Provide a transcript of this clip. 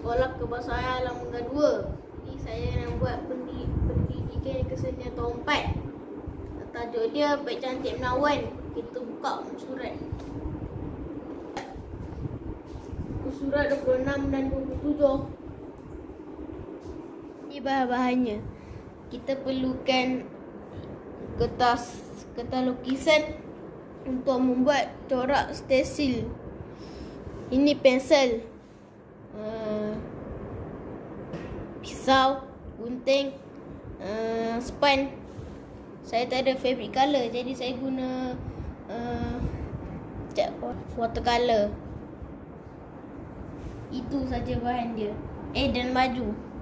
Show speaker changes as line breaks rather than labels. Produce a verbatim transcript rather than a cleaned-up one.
sekolah kebahasaan Lamangga dua. Jadi saya nak buat pendi, pendidikan kesenian tahun empat. Tajuk dia Baik Cantik Menawan. Kita buka surat. Surat dua puluh enam dan dua puluh tujuh. Ini bahan-bahannya. Kita perlukan kertas kertas lukisan untuk membuat corak stencil. Ini pensel, uh, pisau, gunting, uh, span. Saya tak ada fabric color, jadi saya guna uh, watercolor. Itu saja bahan dia. Eh dan baju.